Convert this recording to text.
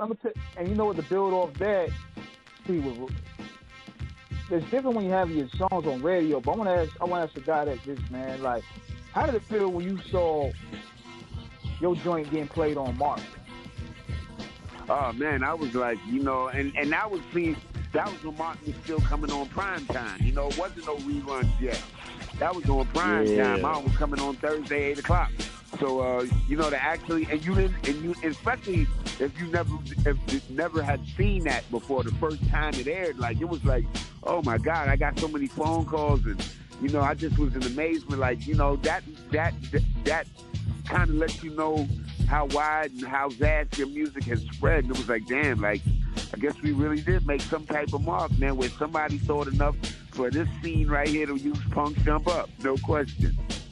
and you know what? To build off that, see, it's different when you have your songs on radio. But I want to ask a guy that this man, like, how did it feel when you saw your joint getting played on Mark? Oh man, I was like, and that was when Martin was still coming on prime time. It wasn't no reruns yet. That was on prime time. Martin was coming on Thursday, 8:00. So to actually, and you especially if you never had seen that before, the first time it aired, like it was like, oh my God, I got so many phone calls, and I just was in amazement, like that kind of lets you know how wide and how vast your music has spread. And it was like, damn, like, I guess we really did make some type of mark, man, where somebody thought enough for this scene right here to use Punk Jump Up. No question.